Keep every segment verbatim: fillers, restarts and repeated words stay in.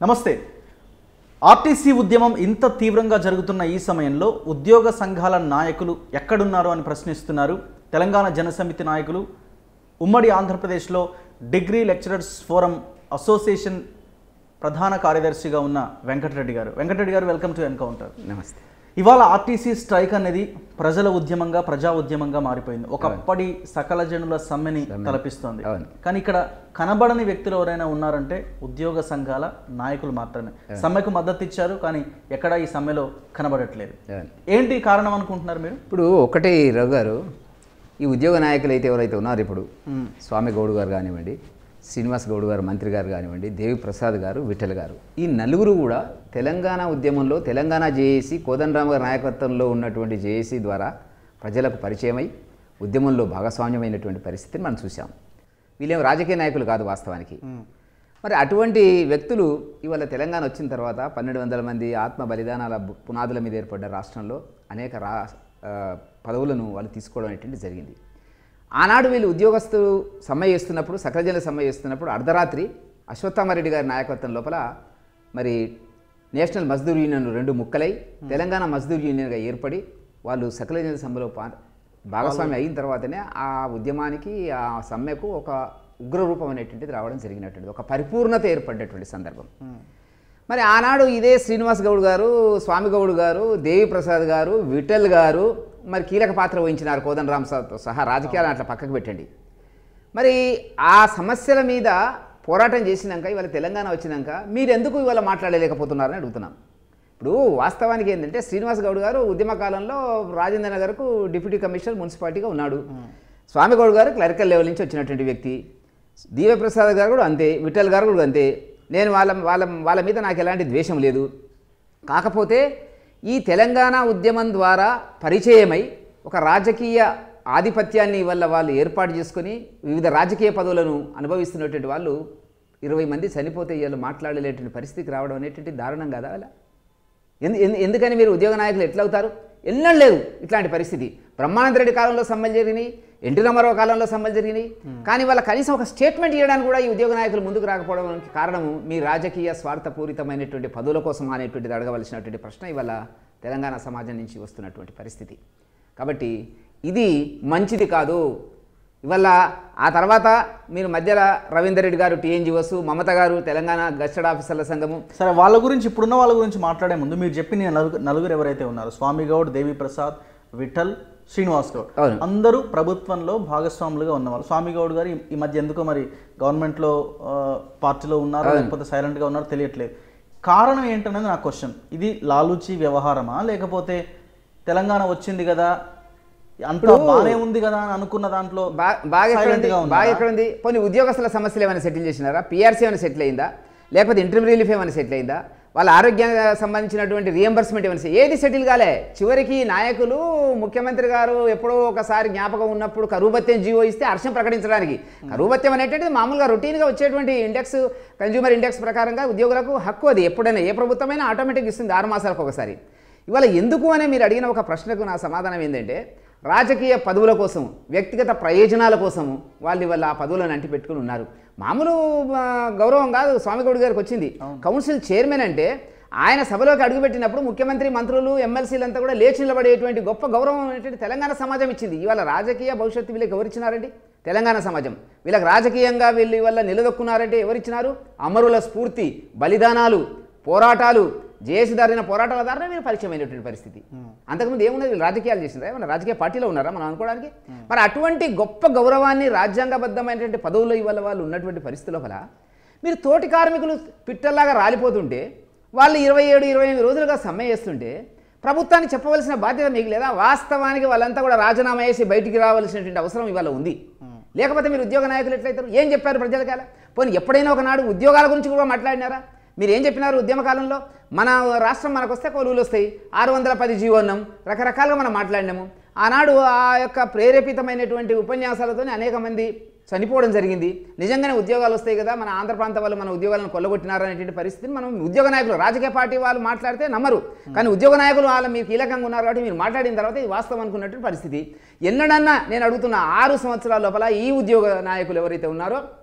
నమస్తే. ఆర్టీసీ ఉద్యమం ఇంత తీవ్రంగా జరుగుతున్న ఈ సమయంలో ఉద్యోగ సంఘాల నాయకులు ఎక్కడున్నారు అని ప్రశ్నిస్తున్నారు. తెలంగాణ జనసమితి నాయకులు ఉమ్మడి ఆంధ్రప్రదేశ్లో డిగ్రీ లెక్చరర్స్ ఫోరం అసోసియేషన్ ప్రధాన కార్యదర్శిగా ఉన్న వెంకటరెడ్డి గారు. వెంకటరెడ్డి గారు, వెల్కమ్ టు ఎన్కౌంటర్. నమస్తే. ఇవాళ ఆర్టీసీ స్ట్రైక్ అనేది ప్రజల ఉద్యమంగా, ప్రజా ఉద్యమంగా మారిపోయింది. ఒకప్పటి సకల జనుల సమ్మెని తలపిస్తోంది. కానీ ఇక్కడ కనబడని వ్యక్తులు ఎవరైనా ఉన్నారంటే ఉద్యోగ సంఘాల నాయకులు మాత్రమే. సమ్మెకు మద్దతు ఇచ్చారు, కానీ ఎక్కడ ఈ సమ్మెలో కనబడట్లేదు. ఏంటి కారణం అనుకుంటున్నారు మీరు? ఇప్పుడు ఒకటి రఘు గారు, ఈ ఉద్యోగ నాయకులు అయితే ఎవరైతే ఉన్నారు, ఇప్పుడు స్వామి గౌడ్ గారు కానివ్వండి, శ్రీనివాస్ గౌడ్ గారు మంత్రి గారు కానివ్వండి, దేవి ప్రసాద్ గారు, విఠల్ గారు, ఈ నలుగురు కూడా తెలంగాణ ఉద్యమంలో తెలంగాణ జేఏసీ కోదండరామ్ గారి నాయకత్వంలో ఉన్నటువంటి జేఏసీ ద్వారా ప్రజలకు పరిచయమై ఉద్యమంలో భాగస్వామ్యమైనటువంటి పరిస్థితిని మనం చూసాం. వీళ్ళేమో రాజకీయ నాయకులు కాదు వాస్తవానికి. మరి అటువంటి వ్యక్తులు ఇవాళ తెలంగాణ వచ్చిన తర్వాత పన్నెండు వందల మంది ఆత్మ బలిదానాల పునాదుల మీద ఏర్పడ్డ రాష్ట్రంలో అనేక రా పదవులను వాళ్ళు తీసుకోవడం అనేటువంటి జరిగింది. ఆనాడు వీళ్ళు ఉద్యోగస్తులు సమ్మె చేస్తున్నప్పుడు, సకలజనుల సమ్మె చేస్తున్నప్పుడు అర్ధరాత్రి అశ్వత్థామరెడ్డి గారి నాయకత్వం లోపల మరి నేషనల్ మజ్దూర్ యూనియన్ రెండు ముక్కలై తెలంగాణ మజ్దూర్ యూనియన్గా ఏర్పడి వాళ్ళు సకలజనుల సమ్మెలో పా భాగస్వామి అయిన తర్వాతనే ఆ ఉద్యమానికి, ఆ సమ్మెకు ఒక ఉగ్రరూపం అనేటువంటిది రావడం జరిగినటువంటిది, ఒక పరిపూర్ణత ఏర్పడినటువంటి సందర్భం. మరి ఆనాడు ఇదే శ్రీనివాస్ గౌడ్ గారు, స్వామి గౌడ్ గారు, దేవి ప్రసాద్ గారు, విఠల్ గారు మరి కీలక పాత్ర వహించినారు. కోదండరామ్ సహా రాజకీయాలను అట్లా పక్కకు పెట్టండి. మరి ఆ సమస్యల మీద పోరాటం చేసినాక ఇవాళ తెలంగాణ వచ్చినాక మీరు ఎందుకు ఇవాళ మాట్లాడలేకపోతున్నారని అడుగుతున్నాం. ఇప్పుడు వాస్తవానికి ఏంటంటే శ్రీనివాస్ గౌడ్ గారు ఉద్యమ కాలంలో రాజేంద్ర నగర్కు డిప్యూటీ కమిషనర్ మున్సిపాలిటీగా ఉన్నాడు. స్వామి గౌడ్ గారు క్లరికల్ లెవెల్ నుంచి వచ్చినటువంటి వ్యక్తి. దేవి ప్రసాద్ గారు కూడా అంతే, విఠల్ గారు కూడా అంతే. నేను వాళ్ళ వాళ్ళ వాళ్ళ మీద నాకు ఎలాంటి ద్వేషం లేదు. కాకపోతే ఈ తెలంగాణ ఉద్యమం ద్వారా పరిచయమై ఒక రాజకీయ ఆధిపత్యాన్ని వల్ల వాళ్ళు ఏర్పాటు చేసుకొని వివిధ రాజకీయ పదవులను అనుభవిస్తున్నటువంటి వాళ్ళు ఇరవై మంది చనిపోతే వీళ్ళు మాట్లాడలేటువంటి పరిస్థితికి రావడం అనేటువంటి దారుణం కదా. అలా ఎందు ఎందుకని మీరు ఉద్యోగ నాయకులు ఎట్లా అవుతారు? ఎన్నడూ లేదు ఇట్లాంటి పరిస్థితి. బ్రహ్మానంద రెడ్డి కాలంలో సమ్మెలు జరిగినాయి, ఎన్టీ రామారావు కాలంలో సమ్మెలు జరిగినాయి. కానీ వాళ్ళ కనీసం ఒక స్టేట్మెంట్ ఇవ్వడానికి కూడా ఈ ఉద్యోగ నాయకులు ముందుకు రాకపోవడానికి కారణము మీ రాజకీయ స్వార్థపూరితమైనటువంటి పదవుల కోసం అనేటువంటిది అడగవలసినటువంటి ప్రశ్న ఇవాళ తెలంగాణ సమాజం నుంచి వస్తున్నటువంటి పరిస్థితి. కాబట్టి ఇది మంచిది కాదు. ఇవాళ ఆ తర్వాత మీరు మధ్యలో రవీందర్ రెడ్డి గారు టీఎన్జిఓస్, మమత గారు తెలంగాణ గస్టెడ్ ఆఫీసర్ల సంఘము. సరే, వాళ్ళ గురించి ఇప్పుడున్న వాళ్ళ గురించి మాట్లాడే ముందు మీరు చెప్పిన నలుగురు నలుగురు ఎవరైతే ఉన్నారో, స్వామి గౌడ్, దేవి ప్రసాద్, విఠల్, శ్రీనివాస్ గౌడ్, అందరూ ప్రభుత్వంలో భాగస్వాములుగా ఉన్నవాళ్ళు. స్వామి గౌడ్ గారు ఈ మధ్య ఎందుకో మరి గవర్నమెంట్లో పార్టీలో ఉన్నారో లేకపోతే సైలెంట్గా ఉన్నారో తెలియట్లేదు. కారణం ఏంటనేది నా క్వశ్చన్. ఇది లాలూచి వ్యవహారమా, లేకపోతే తెలంగాణ వచ్చింది కదా అంతా బాగానే ఉంది కదా అని అనుకున్న దాంట్లో బాగా బాగా ఎక్కడ ఉంది? పోనీ ఉద్యోగస్తుల సమస్యలు ఏమైనా సెటిల్ చేసినారా? పిఆర్సీ ఏమైనా సెటిల్ అయిందా? లేకపోతే ఇంటర్మ్ రిలీఫ్ ఏమైనా సెటిల్ అయిందా? వాళ్ళ ఆరోగ్యానికి సంబంధించినటువంటి రియంబర్స్మెంట్ ఏమైనా ఏది సెటిల్ కాలే. చివరికి నాయకులు, ముఖ్యమంత్రి గారు ఎప్పుడో ఒకసారి జ్ఞాపకం ఉన్నప్పుడు కరువు భత్యం జీవో ఇస్తే హర్షం ప్రకటించడానికి, కరువు భత్యం అనేటువంటిది మామూలుగా రొటీన్గా వచ్చేటువంటి ఇండెక్స్, కన్జ్యూమర్ ఇండెక్స్ ప్రకారంగా ఉద్యోగులకు హక్కు. అది ఎప్పుడైనా ఏ ప్రభుత్వమైనా ఆటోమేటిక్ ఇస్తుంది ఆరు మాసాలకు ఒకసారి. ఇవాళ ఎందుకు అని మీరు అడిగిన ఒక ప్రశ్నకు నా సమాధానం ఏంటంటే, రాజకీయ పదవుల కోసం, వ్యక్తిగత ప్రయోజనాల కోసము వాళ్ళు ఇవాళ ఆ పదవులను అంటి పెట్టుకుని ఉన్నారు. మామూలు గౌరవం కాదు స్వామి గౌడ్ గారికి వచ్చింది. కౌన్సిల్ చైర్మన్ అంటే ఆయన సభలోకి అడుగుపెట్టినప్పుడు ముఖ్యమంత్రి, మంత్రులు, ఎమ్మెల్సీలంతా కూడా లేచి నిలబడేటువంటి గొప్ప గౌరవం అనేటువంటి తెలంగాణ సమాజం ఇచ్చింది. ఇవాళ రాజకీయ భవిష్యత్తు వీళ్ళకి ఎవరిచ్చినారండి? తెలంగాణ సమాజం. వీళ్ళకి రాజకీయంగా వీళ్ళు ఇవాళ నిలదొక్కున్నారంటే ఎవరిచ్చినారు? అమరుల స్ఫూర్తి, బలిదానాలు, పోరాటాలు, జేఏసీ దారిన పోరాటాల ద్వారా మీరు పరిచయమైనటువంటి పరిస్థితి. అంతకుముందు ఏమున్నది? వీళ్ళు రాజకీయాలు చేసినారా? ఏమన్నా రాజకీయ పార్టీలో ఉన్నారా మనం అనుకోవడానికి? మరి అటువంటి గొప్ప గౌరవాన్ని, రాజ్యాంగబద్ధమైనటువంటి పదవుల్లో ఇవాళ వాళ్ళు ఉన్నటువంటి పరిస్థితుల వల్ల మీరు తోటి కార్మికులు పిట్టల్లాగా రాలిపోతుంటే, వాళ్ళు ఇరవై ఏడు ఇరవై ఎనిమిది రోజులుగా సమ్మె చేస్తుంటే ప్రభుత్వాన్ని చెప్పవలసిన బాధ్యత మీకు లేదా? వాస్తవానికి వాళ్ళంతా కూడా రాజీనామా చేసి బయటికి రావాల్సినటువంటి అవసరం ఇవాళ ఉంది. లేకపోతే మీరు ఉద్యోగ నాయకులు ఎట్లయితారు? ఏం చెప్పారు ప్రజలకాల? పోనీ ఎప్పుడైనా ఒకనాడు ఉద్యోగాల గురించి కూడా మాట్లాడినారా? మీరు ఏం చెప్పినారు? ఉద్యమకాలంలో మన రాష్ట్రం మనకు వస్తే కొలువులు వస్తాయి, ఆరు వందల పది జీవో అన్నాం, రకరకాలుగా మనం మాట్లాడినాము. ఆనాడు ఆ యొక్క ప్రేరేపితమైనటువంటి ఉపన్యాసాలతో అనేక మంది చనిపోవడం జరిగింది. నిజంగానే ఉద్యోగాలు వస్తాయి కదా, మన ఆంధ్ర ప్రాంత వాళ్ళు మన ఉద్యోగాలను కొల్లగొట్టినారనేటువంటి పరిస్థితిని మనం ఉద్యోగ నాయకులు, రాజకీయ పార్టీ వాళ్ళు మాట్లాడితే నమ్మరు. కానీ ఉద్యోగ నాయకులు వాళ్ళు మీరు కీలకంగా ఉన్నారు కాబట్టి మీరు మాట్లాడిన తర్వాత ఇది వాస్తవం అనుకున్నటువంటి పరిస్థితి. ఎన్నడన్నా నేను అడుగుతున్న ఆరు సంవత్సరాల లోపల ఈ ఉద్యోగ నాయకులు ఎవరైతే ఉన్నారో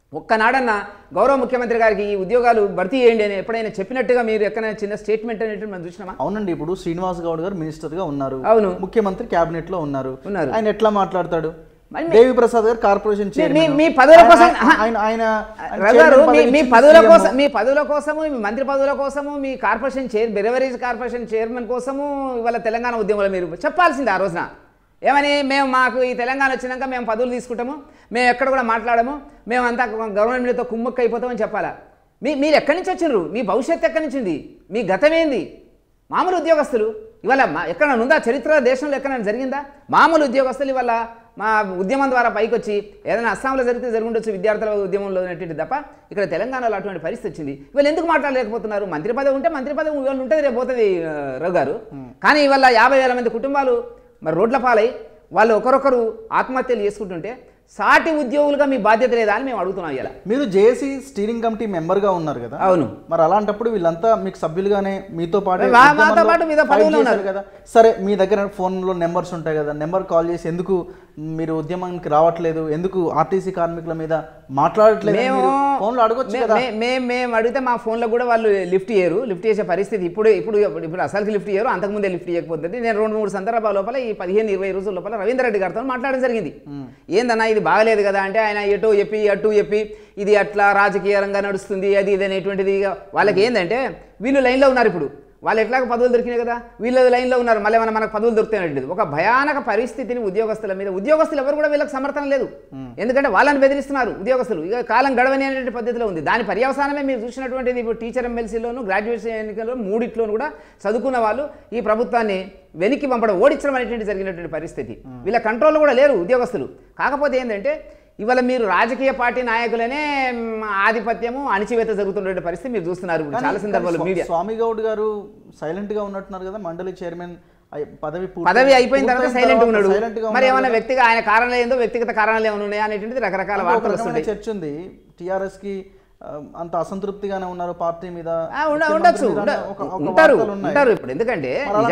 ఒక్కనాడన్నా గౌరవ ముఖ్యమంత్రి గారికి ఈ ఉద్యోగాలు భర్తీ చేయండి అని ఎప్పుడైనా చెప్పినట్టుగా మీరు ఎక్కడైనా చిన్న స్టేట్మెంట్ అనేటువంటి మనం చూసినామా? అవునండి, ఇప్పుడు శ్రీనివాస్ గౌడ్ గారు మినిస్టర్ గా ఉన్నారు, అవును, ముఖ్యమంత్రి క్యాబినెట్ లో ఉన్నారు ఉన్నారు ఆయన ఎట్లా మాట్లాడతాడు? దేవి ప్రసాద్ గారు కార్పొరేషన్ చైర్మన్, మీ పదవుల కోసం ఆయన ఆయన గారు మీ పదవుల కోసం మీ పదవుల కోసము మీ మంత్రి పదవుల కోసము మీ corporation chair beverage corporation chairman కోసము ఇవాళ తెలంగాణ ఉద్యమంలో మీరు చెప్పాల్సింది ఆ రోజున ఏమని, మేము మాకు ఈ తెలంగాణ వచ్చినాక మేము పదవులు తీసుకుంటాము, మేము ఎక్కడ కూడా మాట్లాడము, మేము అంతా గవర్నమెంట్తో కుమ్మక్క అయిపోతామని చెప్పాలా? మీ మీరు ఎక్కడి నుంచి వచ్చిండ్రు? మీ భవిష్యత్తు ఎక్కడి నుంచి ఉంది? మీ గతం ఏంది? మామూలు ఉద్యోగస్తులు ఇవాళ ఎక్కడైనా ఉందా చరిత్ర దేశంలో ఎక్కడైనా జరిగిందా? మామూలు ఉద్యోగస్తులు ఇవాళ మా ఉద్యమం ద్వారా పైకి వచ్చి ఏదైనా అస్సాంలో జరిగితే జరుగుండొచ్చు విద్యార్థుల ఉద్యమంలో అనేటువంటి తప్ప ఇక్కడ తెలంగాణలో అటువంటి పరిస్థితి వచ్చింది. ఇవాళ ఎందుకు మాట్లాడలేకపోతున్నారు? మంత్రి పదవి ఉంటే మంత్రి పదవి ఇవాళ ఉంటుంది, రేపు పోతుంది రఘు గారు. కానీ ఇవాళ యాభై వేల మంది కుటుంబాలు మరి రోడ్ల పాలై వాళ్ళు ఒకరొకరు ఆత్మహత్యలు చేసుకుంటుంటే సాటి ఉద్యోగులుగా మీ బాధ్యత లేదా అని మేము అడుగుతున్నాం. ఇలా మీరు జేఏసీ స్టీరింగ్ కమిటీ మెంబర్ గా ఉన్నారు కదా, అవును, మరి అలాంటప్పుడు వీళ్ళంతా మీకు సభ్యులుగానే మీతో పాటు మాతో పాటు మీద పదవులు ఉన్నారు కదా, సరే మీ దగ్గర ఫోన్ లో నెంబర్స్ ఉంటాయి కదా, నెంబర్ కాల్ చేసి ఎందుకు మీరు ఉద్యమానికి రావట్లేదు, ఎందుకు ఆర్టీసీ కార్మికుల మీద మాట్లాడట్లేదు ఫోన్లో అడగొచ్చు కదా? మేము మేము అడిగితే మా ఫోన్లో కూడా వాళ్ళు లిఫ్ట్ చేయరు, లిఫ్ట్ చేసే పరిస్థితి ఇప్పుడు ఇప్పుడు ఇప్పుడు అసలుకి లిఫ్ట్ చేయరు, అంతకుముందే లిఫ్ట్ చేయకపోతుంది. నేను రెండు మూడు సందర్భాల లోపల ఈ పదిహేను ఇరవై రోజుల లోపల రవీందర్ రెడ్డి గారితో మాట్లాడడం జరిగింది. ఏందన్నా ఇది బాగలేదు కదా అంటే ఆయన ఎటు చెప్పి అటు చెప్పి ఇది అట్లా రాజకీయ రంగా నడుస్తుంది అది ఇది అనేటువంటిది. వాళ్ళకి ఏంటంటే వీళ్ళు లైన్లో ఉన్నారు, ఇప్పుడు వాళ్ళు ఎట్లాగ పదవులు దొరికినాయి కదా, వీళ్ళు లైన్లో ఉన్నారు, మళ్ళీ ఏమైనా మనకు పదవులు దొరుకుతాయి. ఒక భయానక పరిస్థితిని ఉద్యోగస్తుల మీద, ఉద్యోగస్తులు ఎవరు కూడా వీళ్ళకి సమర్థన లేదు, ఎందుకంటే వాళ్ళని బెదిరిస్తున్నారు ఉద్యోగస్తులు. ఇక కాలం గడవని అనేటువంటి పద్ధతిలో ఉంది. దాని పర్యవసానమే మీరు చూసినటువంటిది ఇప్పుడు టీచర్ ఎమ్మెల్సీలోను గ్రాడ్యుయేషన్ ఎన్నికల్లో మూడిట్లోనూ కూడా చదువుకున్న వాళ్ళు ఈ ప్రభుత్వాన్ని వెనక్కి పంపడం ఓడించడం అనేటువంటి జరిగినటువంటి పరిస్థితి. వీళ్ళ కంట్రోల్లో కూడా లేరు ఉద్యోగస్తులు. కాకపోతే ఏంటంటే ఇవాళ మీరు రాజకీయ పార్టీ నాయకులనే ఆధిపత్యము అణిచివేత జరుగుతున్న పరిస్థితి మీరు చూస్తున్నారు చాలా సందర్భాల్లో. మీడియా స్వామి గౌడ్ గారు సైలెంట్ గా ఉన్నట్టున్నారు కదా, మండలి చైర్మన్ పదవి పదవి అయిపోయిన తర్వాత సైలెంట్ ఉన్నాడు. మరి ఏమైనా వ్యక్తిగత ఆయన కారణాలు ఏందో వ్యక్తిగత కారణాలు ఏమైనా ఉన్నాయా అనేటువంటిది రకరకాల వార్తలు వస్తున్నాయి. చర్చ ఉంది, టీఆర్ఎస్ కి అంత అసంతృప్తిగానే ఉన్నారు పార్టీ మీద, ఉండొచ్చు ఉంటారు ఉంటారు ఇప్పుడు. ఎందుకంటే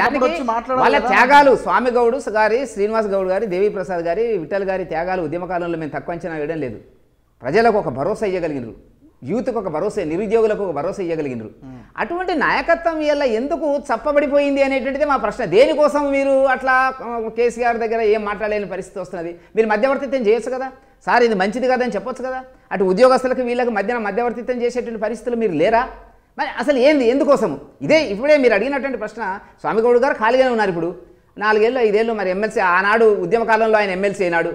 వాళ్ళ త్యాగాలు స్వామి గౌడ్ గారి, శ్రీనివాస్ గౌడ్ గారి, దేవి ప్రసాద్ గారి, విఠల్ గారి త్యాగాలు ఉద్యమ కాలంలో మేము తక్కువ అంచనా వేయడం లేదు. ప్రజలకు ఒక భరోసా ఇవ్వగలిగినారు, యూత్కి ఒక భరోసా, నిరుద్యోగులకు ఒక భరోసా ఇవ్వగలిగినారు. అటువంటి నాయకత్వం వల్ల ఎందుకు చప్పబడిపోయింది అనేటువంటిది మా ప్రశ్న. దేనికోసం మీరు అట్లా కేసీఆర్ దగ్గర ఏం మాట్లాడలేని పరిస్థితి వస్తున్నది? మీరు మధ్యవర్తిత్వం చేయొచ్చు కదా సార్, ఇది మంచిది కదని చెప్పొచ్చు కదా. అటు ఉద్యోగస్తులకు వీళ్ళకి మధ్యన మధ్యవర్తిత్వం చేసేటువంటి పరిస్థితులు మీరు లేరా? మరి అసలు ఏంది, ఎందుకోసము? ఇదే ఇప్పుడే మీరు అడిగినటువంటి ప్రశ్న. స్వామి గౌడ్ గారు ఖాళీగానే ఉన్నారు ఇప్పుడు నాలుగేళ్ళు ఐదేళ్ళు, మరి ఎమ్మెల్సీ ఆనాడు ఉద్యమ కాలంలో ఆయన ఎమ్మెల్సీ అయినాడు.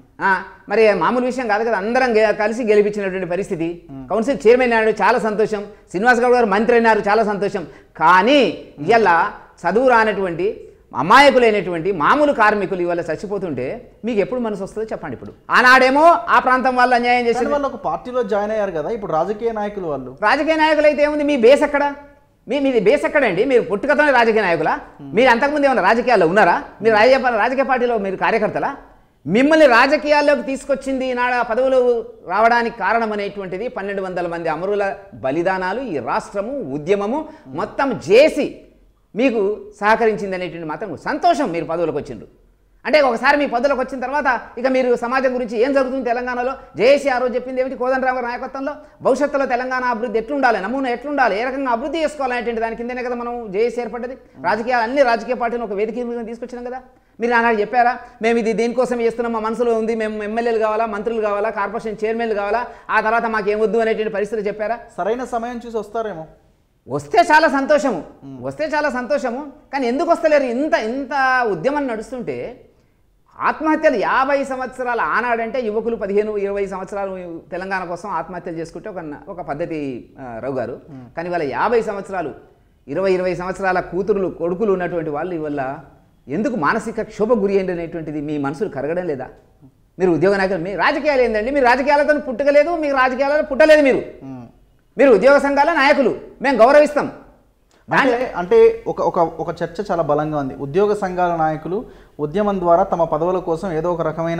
మరి మామూలు విషయం కాదు కదా, అందరం కలిసి గెలిపించినటువంటి పరిస్థితి. కౌన్సిల్ చైర్మన్ అయినాడు, చాలా సంతోషం. శ్రీనివాస్ గౌడ్ గారు మంత్రి అయినారు, చాలా సంతోషం. కానీ ఇలా చదువు రానటువంటి అమాయకులైనటువంటి మామూలు కార్మికులు ఇవాళ చచ్చిపోతుంటే మీకు ఎప్పుడు మనసు వస్తుందో చెప్పండి. ఇప్పుడు ఆనాడేమో ఆ ప్రాంతం వాళ్ళు అన్యాయం చేసిన వాళ్ళు ఒక పార్టీలో జాయిన్ అయ్యారు కదా, ఇప్పుడు రాజకీయ నాయకులు వాళ్ళు రాజకీయ నాయకులు అయితే ఏముంది, మీ బేస్ ఎక్కడ? మీ మీది బేస్ ఎక్కడండి? మీరు పుట్టుకతోనే రాజకీయ నాయకులా? మీరు అంతకుముందు ఏమన్నా రాజకీయాల్లో ఉన్నారా? మీరు రాజకీయ రాజకీయ పార్టీలో మీరు కార్యకర్తలా? మిమ్మల్ని రాజకీయాల్లోకి తీసుకొచ్చింది నాడ పదవులు రావడానికి కారణం అనేటువంటిది పన్నెండు వందల మంది అమరుల బలిదానాలు, ఈ రాష్ట్రము ఉద్యమము మొత్తం చేసి మీకు సహకరించింది అనేటువంటి మాత్రం సంతోషం. మీరు పదవులకు వచ్చిండ్రు అంటే ఒకసారి మీ పదవులకు వచ్చిన తర్వాత ఇక మీరు సమాజం గురించి ఏం జరుగుతుంది తెలంగాణలో, జేఏసీ ఆ రోజు చెప్పింది ఏమిటి, కోదండరావు గారి నాయకత్వంలో భవిష్యత్తులో తెలంగాణ అభివృద్ధి ఎట్లుండాలి, నమూనా ఎట్లుండాలి, ఏ రకంగా అభివృద్ధి చేసుకోవాలనేటువంటి దాని కిందనే కదా మనం జేఏసీ ఏర్పడ్డది. రాజకీయాలు అన్ని రాజకీయ పార్టీని ఒక వేదిక మీద తీసుకొచ్చినాం కదా. మీరు ఆనాడు చెప్పారా మేము ఇది దేనికోసం చేస్తున్నాం, మా మనసులో ఉంది, మేము ఎమ్మెల్యేలు కావాలా, మంత్రులు కావాలా, కార్పొరేషన్ చైర్మన్లు కావాలా, ఆ తర్వాత మాకు ఏమొద్దు అనేటువంటి పరిస్థితులు చెప్పారా? సరైన సమయం చూసి వస్తారేమో. వస్తే చాలా సంతోషము, వస్తే చాలా సంతోషము. కానీ ఎందుకు వస్తలేరు? ఇంత ఇంత ఉద్యమం నడుస్తుంటే ఆత్మహత్యలు యాభై సంవత్సరాల ఆనాడంటే యువకులు పదిహేను ఇరవై సంవత్సరాలు తెలంగాణ కోసం ఆత్మహత్యలు చేసుకుంటే ఒక ఒక పద్ధతి రావు గారు. కానీ వాళ్ళ యాభై సంవత్సరాలు ఇరవై ఇరవై సంవత్సరాల కూతురులు కొడుకులు ఉన్నటువంటి వాళ్ళు ఇవల్ల ఎందుకు మానసిక క్షోభ గురి అయింది అనేటువంటిది మీ మనసులు కరగడం లేదా? మీరు ఉద్యోగ నాయకులు, మీ రాజకీయాలు ఏందండి? మీరు రాజకీయాలతో పుట్టగలేదు, మీకు రాజకీయాలలో పుట్టలేదు. మీరు మీరు ఉద్యోగ సంఘాల నాయకులు, మేము గౌరవిస్తాం. అంటే అంటే ఒక ఒక ఒక చర్చ చాలా బలంగా ఉంది. ఉద్యోగ సంఘాల నాయకులు ఉద్యమం ద్వారా తమ పదవుల కోసం ఏదో ఒక రకమైన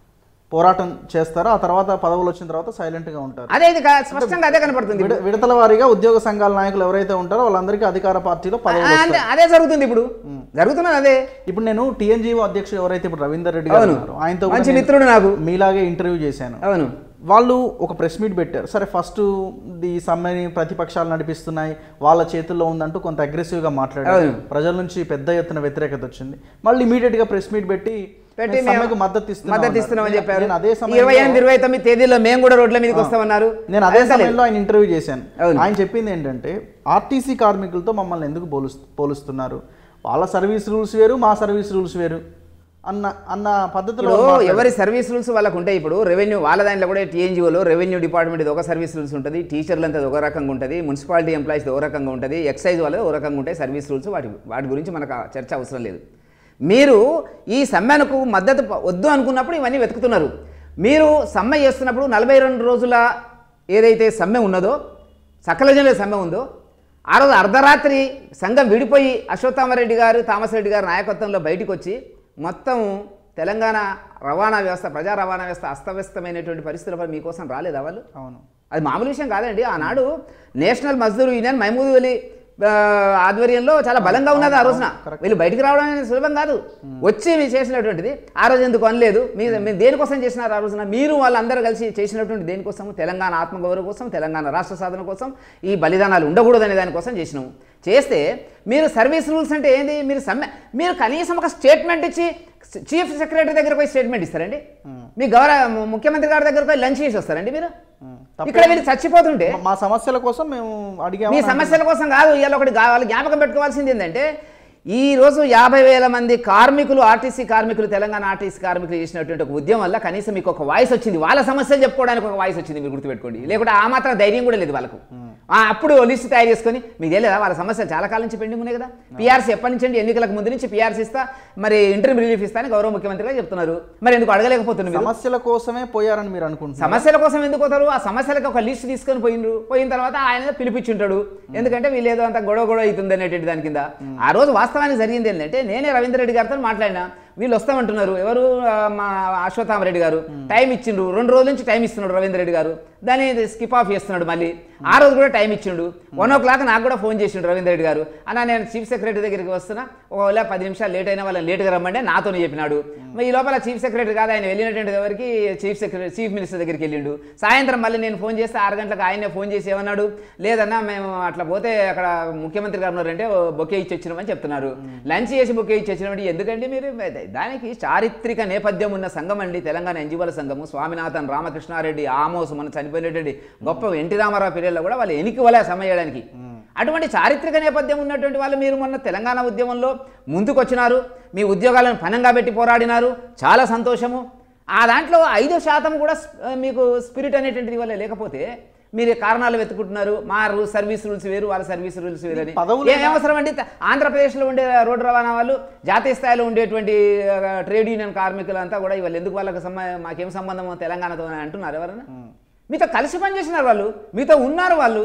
పోరాటం చేస్తారు, ఆ తర్వాత పదవులు వచ్చిన తర్వాత సైలెంట్ గా ఉంటారు. అదే స్పష్టంగా అదే కనపడుతుంది. విడతల వారీగా ఉద్యోగ సంఘాల నాయకులు ఎవరైతే ఉంటారో వాళ్ళందరికీ అధికార పార్టీలో పదవులు అదే జరుగుతుంది. ఇప్పుడు జరుగుతున్నది అదే. ఇప్పుడు నేను టీఎన్జీఓ అధ్యక్షుడు ఎవరైతే ఇప్పుడు రవీందర్ రెడ్డి గారు ఆయనతో మంచి మిత్రుడు, నాకు మీలాగే ఇంటర్వ్యూ చేశాను. అవును, వాళ్ళు ఒక ప్రెస్ మీట్ పెట్టారు. సరే ఫస్ట్ ఈ సమ్మెని ప్రతిపక్షాలు నడిపిస్తున్నాయి, వాళ్ళ చేతుల్లో ఉందంటూ కొంత అగ్రెసివ్గా మాట్లాడారు. ప్రజల నుంచి పెద్ద ఎత్తున వ్యతిరేకత వచ్చింది. మళ్ళీ ఇమీడియట్గా ప్రెస్ మీట్ పెట్టి మద్దతు ఇస్తున్నామని చెప్పారు. ఇరవై ఎనిమిది ఇరవై తొమ్మిది తేదీలో మేము కూడా రోడ్ల మీదకి వస్తామన్నారు. నేను అదే సమయంలో ఆయన ఇంటర్వ్యూ చేశాను. ఆయన చెప్పింది ఏంటంటే ఆర్టీసీ కార్మికులతో మమ్మల్ని ఎందుకు పోలుస్తు పోలుస్తున్నారు వాళ్ళ సర్వీస్ రూల్స్ వేరు, మా సర్వీస్ రూల్స్ వేరు అన్న అన్న పద్ధతిలో ఎవరి సర్వీస్ రూల్స్ వాళ్ళకు ఉంటాయి. ఇప్పుడు రెవెన్యూ వాళ్ళ దాంట్లో కూడా టీఎన్జిఓలో రెవెన్యూ డిపార్ట్మెంట్ ఒక సర్వీస్ రూల్స్ ఉంటుంది, టీచర్లంతా ఒక రకంగా ఉంటుంది, మున్సిపాలిటీ ఎంప్లాయీస్ ఒక రకంగా ఉంటుంది, ఎక్సైజ్ వాళ్ళది ఒక రకంగా ఉంటాయి సర్వీస్ రూల్స్. వాటి వాటి గురించి మనకు చర్చ అవసరం లేదు. మీరు ఈ సమ్మెకు మద్దతు వద్దు అనుకున్నప్పుడు ఇవన్నీ వెతుకుతున్నారు. మీరు సమ్మె చేస్తున్నప్పుడు నలభై రెండు రోజుల ఏదైతే సమ్మె ఉన్నదో, సకల జనుల సమ్మె ఉందో, ఆ రోజు అర్ధరాత్రి సంఘం విడిపోయి అశ్వత్థామరెడ్డి గారు థామస్ రెడ్డి గారు నాయకత్వంలో బయటకు వచ్చి మొత్తం తెలంగాణ రవాణా వ్యవస్థ, ప్రజా రవాణా వ్యవస్థ అస్తవ్యస్తమైనటువంటి పరిస్థితులపై మీకోసం రాలేదా వాళ్ళు? అవును, అది మామూలు విషయం కాదండి. ఆనాడు నేషనల్ మజ్దూర్ యూనియన్ మహమూద్ అలీ ఆధ్వర్యంలో చాలా బలంగా ఉన్నది. ఆ రోజున వీళ్ళు బయటికి రావడం అనేది సులభం కాదు. వచ్చి మీరు చేసినటువంటిది ఆ రోజు ఎందుకు అనలేదు? మీరు మీరు దేనికోసం చేసినారు ఆ రోజున? మీరు వాళ్ళందరూ కలిసి చేసినటువంటి దేనికోసం? తెలంగాణ ఆత్మగౌరవం కోసం, తెలంగాణ రాష్ట్ర సాధన కోసం, ఈ బలిదానాలు ఉండకూడదనే దానికోసం చేసినాము. చేస్తే మీరు సర్వీస్ రూల్స్ అంటే ఏంది? మీరు సమ్మె మీరు కనీసం ఒక స్టేట్మెంట్ ఇచ్చి చీఫ్ సెక్రటరీ దగ్గర పోయి స్టేట్మెంట్ ఇస్తారండి? మీ గౌరవ ముఖ్యమంత్రి గారి దగ్గర పోయి లంచ్ చేసి వస్తారండి మీరు? ఇక్కడ మీరు చచ్చిపోతుంటే మా సమస్యల కోసం మేము అడిగాము. మీ సమస్యల కోసం కాదు. ఇవాళ ఒకటి వాళ్ళు జ్ఞాపకం పెట్టుకోవాల్సింది ఏంటంటే, ఈ రోజు యాభై వేల మంది కార్మికులు, ఆర్టీసీ కార్మికులు, తెలంగాణ ఆర్టీసీ కార్మికులు చేసినటువంటి ఒక ఉద్యమం వల్ల కనీసం మీకు ఒక వాయిస్ వచ్చింది. వాళ్ళ సమస్యలు చెప్పుకోవడానికి ఒక వాయిస్ వచ్చింది. మీరు గుర్తుపెట్టుకోండి. లేకుంటే ఆ మాత్రం ధైర్యం కూడా లేదు వాళ్ళకు. అప్పుడు లిస్ట్ తయారు చేసుకొని మీకు తెలియదా వాళ్ళ సమస్యలు చాలా కాలం నుంచి పెండింగ్ ఉన్నాయి కదా? పీఆర్సీ ఎప్పటి నుంచి అండి? ఎన్నికలకు ముందు నుంచి పీఆర్సీ ఇస్తా, మరి ఇంటర్మ్ రిలీఫ్ ఇస్తా అని గౌరవ ముఖ్యమంత్రి గారు చెప్తున్నారు. మరి ఎందుకు అడగలేకపోతున్నారు? సమస్యల కోసమే పోయారని మీరు అనుకుంటున్నారు. సమస్యల కోసం ఎందుకు పోతారు? ఆ సమస్యలకు ఒక లిస్ట్ తీసుకొని పోయినరు. పోయిన తర్వాత ఆయన పిలిపించుంటాడు. ఎందుకంటే వీళ్ళు ఏదో అంత గొడవ గొడవ అవుతుంది అనేటువంటి దాని కింద. ఆ రోజు వాస్తవానికి జరిగింది ఏంటంటే, నేనే రవీందర్ రెడ్డి గారితో మాట్లాడినా. వీళ్ళు వస్తామంటున్నారు. ఎవరు? మా అశ్వత్థామరెడ్డి గారు టైం ఇచ్చిండ్రు. రెండు రోజుల నుంచి టైం ఇస్తున్నాడు రవీందర్ రెడ్డి గారు. దాన్ని స్కిప్ ఆఫ్ చేస్తున్నాడు. మళ్ళీ ఆ రోజు కూడా టైం ఇచ్చిండు. వన్ ఓ క్లాక్ నాకు కూడా ఫోన్ చేసిండు రవీందర్ రెడ్డి గారు. అన్న నేను చీఫ్ సెక్రటరీ దగ్గరికి వస్తున్నా, ఒకవేళ పది నిమిషాలు లేట్ అయినా వాళ్ళని లేట్గా రమ్మంటే నాతోనే చెప్పినాడు. ఈ లోపల చీఫ్ సెక్రటరీ కాదు, ఆయన వెళ్ళినటువంటి ఎవరికి చీఫ్ సెక్రటరీ చీఫ్ మినిస్టర్ దగ్గరికి వెళ్ళిండు. సాయంత్రం మళ్ళీ నేను ఫోన్ చేస్తే ఆరు గంటలకు ఆయనే ఫోన్ చేసి ఏమన్నాడు, లేదన్నా మేము అట్లా పోతే అక్కడ ముఖ్యమంత్రి గారు ఉన్నారంటే బొకే ఇచ్చి వచ్చినామని చెప్తున్నారు. లంచ్ చేసి బొకే ఇచ్చి వచ్చినామంటే ఎందుకండి మీరు? దానికి చారిత్రక నేపథ్యం ఉన్న సంఘం అండి తెలంగాణ ఎన్జిఓల సంఘము. స్వామినాథన్, రామకృష్ణారెడ్డి, ఆమోస్, మన చనిపోయినటువంటి గొప్ప ఎన్టీ రామారావు పీరియడ్లో కూడా వాళ్ళు ఎనికి వలే సమయడానికి. అటువంటి చారిత్రక నేపథ్యం ఉన్నటువంటి వాళ్ళు మీరు మొన్న తెలంగాణ ఉద్యమంలో ముందుకు వచ్చినారు. మీ ఉద్యోగాలను పనంగా పెట్టి పోరాడినారు. చాలా సంతోషము. ఆ దాంట్లో ఐదు శాతం కూడా మీకు స్పిరిట్ అనేటువంటిది వల్ల లేకపోతే మీరు కారణాలు వెతుకుంటున్నారు. మా రూల్స్ సర్వీస్ రూల్స్ వేరు, వాళ్ళ సర్వీస్ రూల్స్ వేరు అని. ఏం అవసరం అండి? ఆంధ్రప్రదేశ్లో ఉండే రోడ్డు రవాణా వాళ్ళు, జాతీయ స్థాయిలో ఉండేటువంటి ట్రేడ్ యూనియన్ కార్మికులు అంతా కూడా ఇవాళ ఎందుకు వాళ్ళకి సంబ మాకేం సంబంధం తెలంగాణతో అని అంటున్నారు ఎవరన్నా? మీతో కలిసి పనిచేసినారు వాళ్ళు, మీతో ఉన్నారు వాళ్ళు.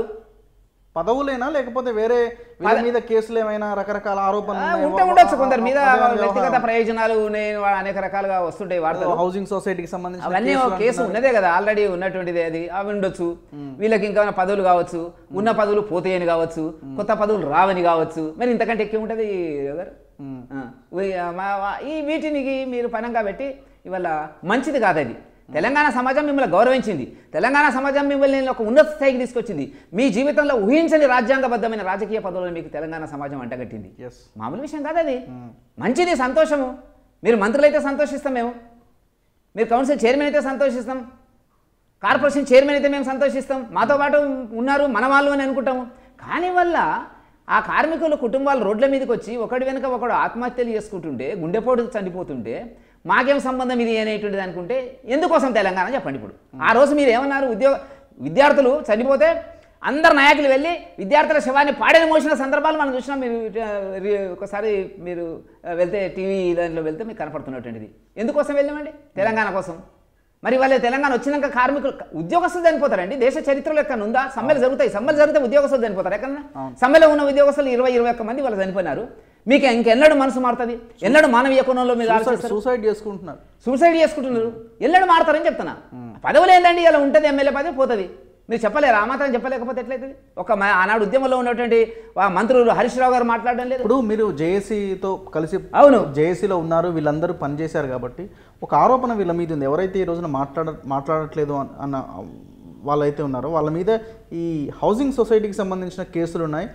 పదవులేనా లేకపోతే వేరే వీళ్ళ మీద కేసులు ఏమైనా రకరకాల ఆరోపణలు ఉంటే ఉండొచ్చు. కొందరి మీద వ్యక్తిగత ప్రయోజనాలు అనేక రకాలుగా వస్తుంటాయి వార్తలు. హౌసింగ్ సొసైటీకి సంబంధించి అవన్నీ కేసు ఉన్నదే కదా, ఆల్రెడీ ఉన్నటువంటిది. అది అవి ఉండొచ్చు. వీళ్ళకి ఇంకా పదవులు కావచ్చు, ఉన్న పదవులు పోతాయని కావచ్చు, కొత్త పదవులు రావని కావచ్చు. మరి ఇంతకంటే ఎక్కువ ఉంటుంది గారు. ఈ వీటికి మీరు పనంగా పెట్టి ఇవాళ మంచిది కాదు అది. తెలంగాణ సమాజం మిమ్మల్ని గౌరవించింది. తెలంగాణ సమాజం మిమ్మల్ని ఒక ఉన్నత స్థాయికి తీసుకొచ్చింది. మీ జీవితంలో ఊహించని రాజ్యాంగబద్ధమైన రాజకీయ పదవులను మీకు తెలంగాణ సమాజం అంటగట్టింది. మామూలు విషయం కాదు అది. మంచిది, సంతోషము. మీరు మంత్రులు అయితే సంతోషిస్తాం మేము, మీరు కౌన్సిల్ చైర్మన్ అయితే సంతోషిస్తాం, కార్పొరేషన్ చైర్మన్ అయితే మేము సంతోషిస్తాం. మాతో పాటు ఉన్నారు మన వాళ్ళు అని అనుకుంటాము. కానీ వల్ల ఆ కార్మికుల కుటుంబాలు రోడ్ల మీదకి వచ్చి ఒకటి వెనుక ఒకడు ఆత్మహత్యలు చేసుకుంటుంటే, గుండెపోటు చనిపోతుంటే మాకేం సంబంధం ఇది అనేటువంటిది అనుకుంటే ఎందుకోసం తెలంగాణ చెప్పండి. ఇప్పుడు ఆ రోజు మీరు ఏమన్నారు? ఉద్యోగ విద్యార్థులు చనిపోతే అందరు నాయకులు వెళ్ళి విద్యార్థుల శవాన్ని పాడని మోసిన సందర్భాలు మనం చూసినాం. మీరు ఒకసారి మీరు వెళ్తే టీవీ దాంట్లో వెళ్తే మీకు కనపడుతున్నటువంటిది. ఎందుకోసం వెళ్ళామండి? తెలంగాణ కోసం. మరి వాళ్ళు తెలంగాణ వచ్చినాక కార్మికులు ఉద్యోగస్తులు చనిపోతారండి. దేశ చరిత్రలో ఎక్కడ ఉందా? సమ్మెలు జరుగుతాయి. సమ్మెలు జరిగితే ఉద్యోగస్తులు చనిపోతారు. ఎక్కడన్నా సమ్మెలో ఉన్న ఉద్యోగస్తులు ఇరవై ఇరవై ఒక్క మంది వాళ్ళు చనిపోయినారు. మీకు ఇంకెన్నడూ మనసు మారుతుంది? ఎన్నడూ మానవీయ కోణంలో మీరు సూసైడ్ చేసుకుంటున్నారు సూసైడ్ చేసుకుంటున్నారు ఎన్నడూ మారుతారని చెప్తున్నా. పదవులు ఏందండి? ఇలా ఉంటుంది, ఎమ్మెల్యే పదవి పోతుంది. మీరు చెప్పలేరు, ఆ మాత్రం చెప్పలేకపోతే ఎట్లయితుంది? ఒక ఆనాడు ఉద్యమంలో ఉన్నటువంటి మంత్రులు హరీష్ రావు గారు మాట్లాడడం లేదు. ఇప్పుడు మీరు జేఏసీతో కలిసి అవును జేఏసీలో ఉన్నారు, వీళ్ళందరూ పనిచేశారు కాబట్టి ఒక ఆరోపణ వీళ్ళ మీద ఉంది. ఎవరైతే ఈ రోజున మాట్లాడ మాట్లాడట్లేదు అన్న వాళ్ళైతే ఉన్నారో వాళ్ళ మీద ఈ హౌసింగ్ సొసైటీకి సంబంధించిన కేసులు ఉన్నాయి.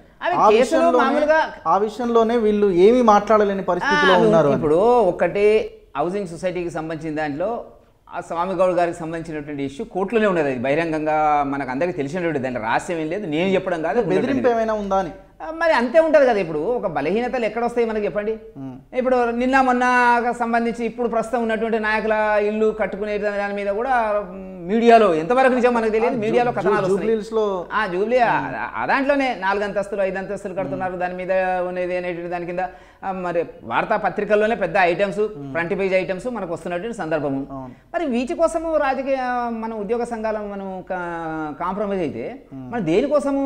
ఆ విషయంలోనే వీళ్ళు ఏమీ మాట్లాడలేని పరిస్థితిలో ఉన్నారు. ఇప్పుడు ఒకటి హౌసింగ్ సొసైటీకి సంబంధించిన దాంట్లో ఆ స్వామిగౌడ్ గారికి సంబంధించినటువంటి ఇష్యూ కోర్టులోనే ఉన్నది. అది బహిరంగంగా మనకు అందరికీ తెలిసినటువంటి దాంట్లో రహస్యం ఏం లేదు, నేను చెప్పడం కాదు. బెదిరింపు ఏమైనా ఉందా అని మరి అంతే ఉంటుంది కదా. ఇప్పుడు ఒక బలహీనతలు ఎక్కడ వస్తాయి మనకి చెప్పండి. ఇప్పుడు నిన్న మొన్న సంబంధించి ఇప్పుడు ప్రస్తుతం ఉన్నటువంటి నాయకుల ఇల్లు కట్టుకునే దాని మీద కూడా మీడియాలో ఎంతవరకు నిజం మనకు తెలియదు, మీడియాలో కథనాలు వస్తున్నాయి. జూబ్లీ ఆ దాంట్లోనే నాలుగు అంతస్తులు ఐదు అంతస్తులు కడుతున్నారు, దాని మీద ఉన్నది అనేటువంటి దాని కింద మరి వార్తా పత్రికల్లోనే పెద్ద ఐటమ్స్ ఫ్రంట్ పేజ్ ఐటమ్స్ మనకు వస్తున్నటువంటి సందర్భము. మరి వీటి కోసము రాజకీయ మన ఉద్యోగ సంఘాలు మనం కాంప్రమైజ్ అయితే మరి దేనికోసము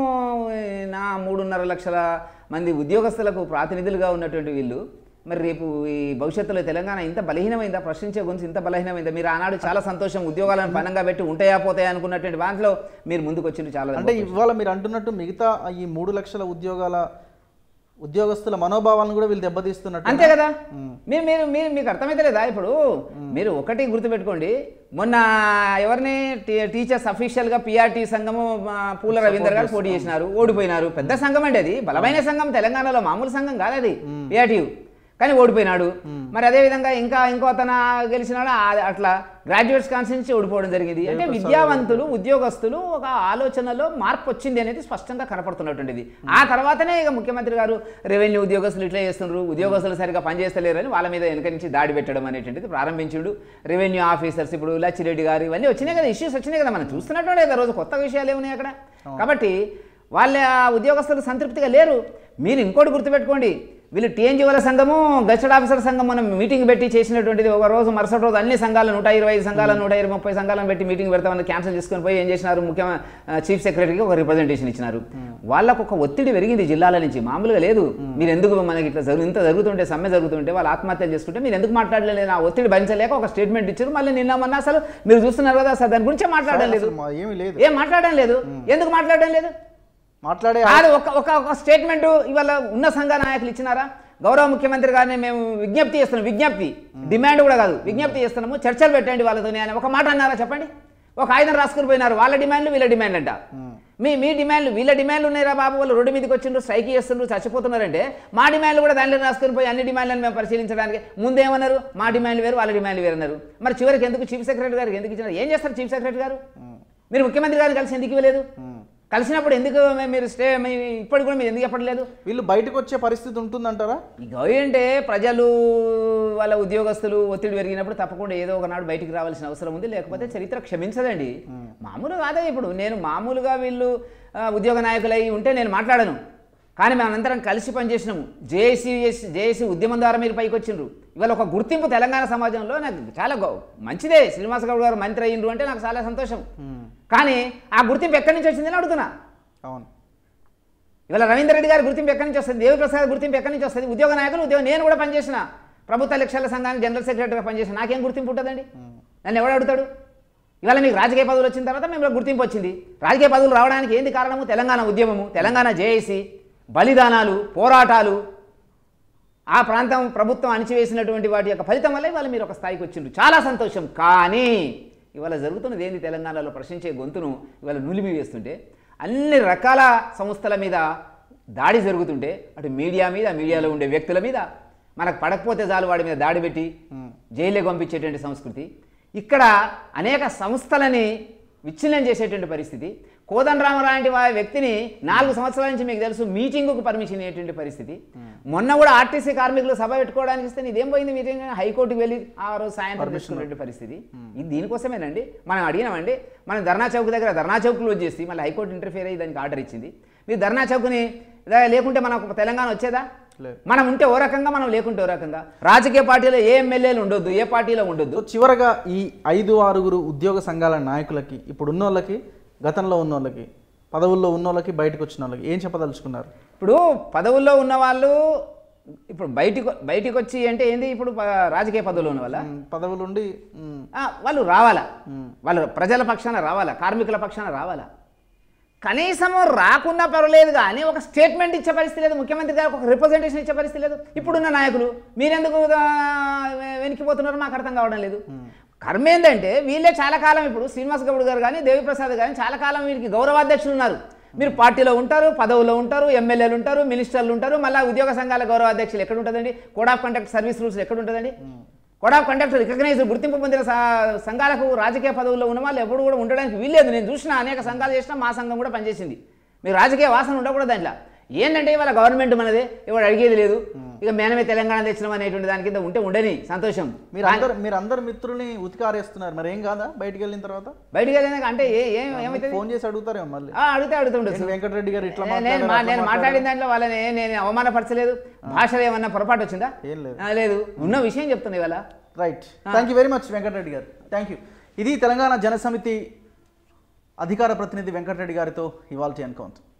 నా మూడున్నర లక్షల మంది ఉద్యోగస్తులకు ప్రాతినిధులుగా ఉన్నటువంటి వీళ్ళు మరి రేపు ఈ భవిష్యత్తులో తెలంగాణ ఇంత బలహీనమైందా, ప్రశ్నించే గురించి ఇంత బలహీనమైందా? మీరు ఆనాడు చాలా సంతోషం ఉద్యోగాలను పనంగా పెట్టి ఉంటాయా పోతాయా అనుకున్నటువంటి దాంట్లో మీరు ముందుకు వచ్చింది చాలా. అంటే ఇవాళ మీరు అంటున్నట్టు మిగతా ఈ మూడు లక్షల ఉద్యోగాల ఉద్యోగస్తుల మనోభావాలను కూడా వీళ్ళు దెబ్బతీస్తున్నట్టు అంతే కదా. మీరు మీరు మీరు మీకు అర్థమైతే లేదా? ఇప్పుడు మీరు ఒకటి గుర్తుపెట్టుకోండి, మొన్న ఎవరిని టీచర్స్ అఫీషియల్గా పిఆర్టీ సంఘము పూల రవీందర్ గారు పోటీ చేసినారు, ఓడిపోయినారు. పెద్ద సంఘం అండి అది, బలమైన సంఘం, తెలంగాణలో మామూలు సంఘం కాదు అది పిఆర్టీ, కానీ ఓడిపోయినాడు. మరి అదేవిధంగా ఇంకా ఇంకో అతను గెలిచినాడు, అట్లా గ్రాడ్యుయేట్స్ కాన్స్టిట్యూన్సీ ఓడిపోవడం జరిగింది. అంటే విద్యావంతులు ఉద్యోగస్తులు ఒక ఆలోచనలో మార్పు వచ్చింది అనేది స్పష్టంగా కనపడుతున్నటువంటిది. ఆ తర్వాతనే ఇక ముఖ్యమంత్రి గారు రెవెన్యూ ఉద్యోగస్తులు ఇట్లా చేస్తున్నారు, ఉద్యోగస్తులు సరిగా పనిచేస్తలేరు అని వాళ్ళ మీద వెనక నుంచి దాడి పెట్టడం అనేటువంటిది ప్రారంభించుడు. రెవెన్యూ ఆఫీసర్స్ ఇప్పుడు లచ్చిరెడ్డి గారు ఇవన్నీ వచ్చినాయి కదా, ఇష్యూస్ వచ్చినాయి కదా, మనం చూస్తున్నట్టు కదా రోజు కొత్త విషయాలు ఏమున్నాయి అక్కడ. కాబట్టి వాళ్ళ ఉద్యోగస్తులు సంతృప్తిగా లేరు. మీరు ఇంకోటి గుర్తుపెట్టుకోండి, వీళ్ళు టీఎన్జీఓల సంఘము గెస్టెడ్ ఆఫీసర్ సంఘం మనం మీటింగ్ పెట్టి చేసినటువంటిది. ఒక రోజు మరుసటి రోజు అన్ని సంఘాలు నూట ఇరవై ఐదు సంఘాలు నూట ఇరవై ముప్పై సంఘాలను పెట్టి మీటింగ్ పెడతామని క్యాన్సిల్ చేసుకొని పోయి ఏం చేసినారు, ముఖ్య చీఫ్ సెక్రటరీకి ఒక రిప్రజెంటేషన్ ఇచ్చినారు. వాళ్ళకు ఒక ఒత్తిడి పెరిగింది జిల్లాల నుంచి, మామూలుగా లేదు. మీరు ఎందుకు మనకి ఇట్లా జరుగు ఇంత జరుగుతుంటే సమ్మె జరుగుతుంటే వాళ్ళు ఆత్మహత్యలు చేసుకుంటే మీరు ఎందుకు మాట్లాడలేదు, ఆ ఒత్తిడి భరించలేక ఒక స్టేట్మెంట్ ఇచ్చారు. మళ్ళీ నిన్న మొన్న అసలు మీరు చూస్తున్నారు కదా, అసలు దాని గురించే మాట్లాడడం లేదు, ఏం మాట్లాడడం లేదు. ఎందుకు మాట్లాడడం లేదు? మాట్లాడే ఒక ఒక స్టేట్మెంట్ ఇవాళ ఉన్న సంఘ నాయకులు ఇచ్చినారా? గౌరవ ముఖ్యమంత్రి గారిని మేము విజ్ఞప్తి చేస్తున్నాం, విజ్ఞప్తి డిమాండ్ కూడా కాదు, విజ్ఞప్తి చేస్తున్నాము, చర్చలు పెట్టండి వాళ్ళతో అని ఒక మాట అన్నారా చెప్పండి? ఒక ఆయుధం రాసుకుని పోయినారు, వాళ్ళ డిమాండ్లు వీళ్ళ డిమాండ్ అంట. మీ మీ డిమాండ్లు వీళ్ళ డిమాండ్లు ఉన్నాయిరా బాబు, వాళ్ళు రోడ్డు మీదకి వచ్చిండ్రు, స్ట్రైక్ చేస్తుండ్రు, చచ్చిపోతున్నారంటే మా డిమాండ్లు కూడా దాంట్లో రాసుకుని పోయి అన్ని డిమాండ్లను మేము పరిశీలించడానికి ముందేమన్నారు, మా డిమాండ్లు వేరు వాళ్ళ డిమాండ్లు వేరు అన్నారు. మరి చివరికి ఎందుకు చీఫ్ సెక్రటరీ గారికి ఎందుకు ఇచ్చినారు? ఏం చేస్తారు చీఫ్ సెక్రటరీ గారు? మీరు ముఖ్యమంత్రి గారిని కలిసి ఎందుకు ఇవ్వలేదు? కలిసినప్పుడు ఎందుకు మీరు స్టే ఇప్పటికి కూడా మీరు ఎందుకు చెప్పట్లేదు? వీళ్ళు బయటకు వచ్చే పరిస్థితి ఉంటుందంటారా? ఇక ఏంటంటే ప్రజలు వాళ్ళ ఉద్యోగస్తులు ఒత్తిడి పెరిగినప్పుడు తప్పకుండా ఏదో ఒకనాడు బయటికి రావాల్సిన అవసరం ఉంది, లేకపోతే చరిత్ర క్షమించదండి. మామూలు కాదే. ఇప్పుడు నేను మామూలుగా వీళ్ళు ఉద్యోగ నాయకులై ఉంటే నేను మాట్లాడను, కానీ మేము అనంతరం కలిసి పనిచేసినాము. జేఏసీ జేఏసీ ఉద్యమం ద్వారా మీరు పైకి వచ్చిండ్రు. ఇవాళ ఒక గుర్తింపు తెలంగాణ సమాజంలో నాకు చాలా మంచిదే. శ్రీనివాస్ గౌడ్ గారు మంత్రి అయ్యిండ్రు అంటే నాకు చాలా సంతోషం. కానీ ఆ గుర్తింపు ఎక్కడి నుంచి వచ్చిందని అడుగుతున్నా. అవును, ఇవాళ రవీందర్ రెడ్డి గారి గుర్తింపు ఎక్కడి నుంచి వస్తుంది, దేవి ప్రసాద్ గుర్తింపు ఎక్కడి నుంచి వస్తుంది? ఉద్యోగ నాయకులు ఉద్యోగం నేను కూడా పనిచేసిన ప్రభుత్వ లక్ష్యాల సంఘానికి జనరల్ సెక్రటరీగా పనిచేసిన, నాకేం గుర్తింపు ఉంటుందండి? నన్ను ఎవడు అడుగుతాడు? ఇవాళ మీకు రాజకీయ పదవులు వచ్చిన తర్వాత మేము గుర్తింపు వచ్చింది. రాజకీయ పదవులు రావడానికి ఏంది కారణము? తెలంగాణ ఉద్యమము, తెలంగాణ జేఏసీ, బలిదానాలు, పోరాటాలు, ఆ ప్రాంతం ప్రభుత్వం అణిచివేసినటువంటి వాటి యొక్క ఫలితం వల్ల ఇవాళ మీరు ఒక స్థాయికి వచ్చిండ్రు, చాలా సంతోషం. కానీ ఇవాళ జరుగుతున్నది ఏంది? తెలంగాణలో ప్రశ్నించే గొంతును ఇవాళ నులిమి వేస్తుంటే, అన్ని రకాల సంస్థల మీద దాడి జరుగుతుంటే, అటు మీడియా మీద, మీడియాలో ఉండే వ్యక్తుల మీద, మనకు పడకపోతే చాలు వాడి మీద దాడి పెట్టి జైలుకి పంపించేటువంటి సంస్కృతి, ఇక్కడ అనేక సంస్థలని విచ్ఛిన్నం చేసేటువంటి పరిస్థితి. కోదండరామ లాంటి వ్యక్తిని నాలుగు సంవత్సరాల నుంచి మీకు తెలుసు మీటింగుకు పర్మిషన్ ఇవ్వేటువంటి పరిస్థితి. మొన్న కూడా ఆర్టీసీ కార్మికులు సభ పెట్టుకోవడానికి ఇస్తే ఇదేం పోయింది మీటింగ్, హైకోర్టుకు వెళ్ళి ఆ రోజు సాయంత్రం తీసుకున్నటువంటి పరిస్థితి. ఇది దీనికోసమేనండి మనం అడిగినామండి. మనం ధర్నా చౌక్ దగ్గర ధర్నా చౌక్ క్లోజ్ చేసి మళ్ళీ హైకోర్టు ఇంటర్ఫియర్ అయ్యి దానికి ఆర్డర్ ఇచ్చింది. మీరు ధర్నా చౌక్ని లేకుంటే మనకు తెలంగాణ వచ్చేదా? మనం ఉంటే ఓ రకంగా, మనం లేకుంటే ఓ రకంగా. రాజకీయ పార్టీలో ఏ ఎమ్మెల్యేలు ఉండొద్దు, ఏ పార్టీలో ఉండొద్దు. చివరగా ఈ ఐదు ఆరుగురు ఉద్యోగ సంఘాల నాయకులకి, ఇప్పుడు ఉన్న వాళ్ళకి, గతంలో ఉన్న వాళ్ళకి, పదవుల్లో ఉన్న వాళ్ళకి, బయటకు వచ్చిన వాళ్ళకి ఏం చెప్పదలుచుకున్నారు? ఇప్పుడు పదవుల్లో ఉన్న వాళ్ళు ఇప్పుడు బయటికి బయటికి వచ్చి అంటే ఏంది, ఇప్పుడు రాజకీయ పదవులు ఉన్న వాళ్ళ పదవులుండి వాళ్ళు రావాలా, వాళ్ళు ప్రజల పక్షాన రావాలా, కార్మికుల పక్షాన రావాలా. కనీసం రాకున్నా పర్వాలేదు కానీ ఒక స్టేట్మెంట్ ఇచ్చే పరిస్థితి లేదు, ముఖ్యమంత్రి గారికి ఒక రిప్రజెంటేషన్ ఇచ్చే పరిస్థితి లేదు. ఇప్పుడున్న నాయకులు మీరెందుకు వెనక్కిపోతున్నారు మాకు అర్థం కావడం లేదు. కర్మ ఏంటంటే వీళ్ళే చాలా కాలం, ఇప్పుడు శ్రీనివాస్ గౌడ్ గారు కానీ దేవిప్రసాద్ కానీ చాలా కాలం వీరికి గౌరవాధ్యక్షులు ఉన్నారు. మీరు పార్టీలో ఉంటారు, పదవుల్లో ఉంటారు, ఎమ్మెల్యేలు ఉంటారు, మినిస్టర్లు ఉంటారు, మళ్ళీ ఉద్యోగ సంఘాల గౌరవాధ్యక్షులు ఎక్కడ ఉంటుందండి? Code of conduct service rules ఎక్కడ ఉంటుందండి? కోడ్ ఆఫ్ కండక్ట్ రికగ్నైజ్ గుర్తింపు పొందిన సంఘాలకు రాజకీయ పదవుల్లో ఉన్న వాళ్ళు ఎప్పుడు కూడా ఉండడానికి వీల్లేదు. నేను చూసిన అనేక సంఘాలు చేసినా మా సంఘం కూడా పనిచేసింది. మీరు రాజకీయ వాసన ఉండకూడదు దాంట్లో. ఏంటంటే ఇవాళ గవర్నమెంట్ మనదే, ఇవాళ అడిగేది లేదు, ఇక మేనమే తెలంగాణ తెచ్చినాం అనేటువంటి దాని కింద ఉంటే ఉండని సంతోషం. మీరు అందరు మీరు అందరు మిత్రుల్ని ఉతికారేస్తున్నారు, మరి ఏం కాదా బయటికి వెళ్ళిన తర్వాత? బయటికి వెళ్ళినాక అంటే ఏమైతే ఫోన్ చేసి అడుగుతారేమో మళ్ళీ? అడిగితే అడుగుతుండొచ్చు. వెంకటరెడ్డి గారు ఇట్లా నేను నేను మాట్లాడిన దాంట్లో వాళ్ళని నేను అవమానపరచలేదు. భాషలో ఏమన్నా పొరపాటు వచ్చిందా? ఏం లేదు లేదు, ఉన్న విషయం చెప్తున్నా ఇవాళ. Right, thank you very much Venkata Reddy garu, thank you. ఇది తెలంగాణ జనసమితి అధికార ప్రతినిధి వెంకటరెడ్డి గారితో ఇవాల్టి ఎన్కౌంటర్.